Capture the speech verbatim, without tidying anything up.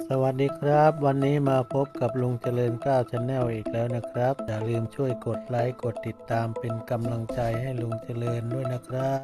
สวัสดีครับวันนี้มาพบกับลุงเจริญกล้าชาแนลอีกแล้วนะครับอย่าลืมช่วยกดไลค์กดติดตามเป็นกำลังใจให้ลุงเจริญด้วยนะครับ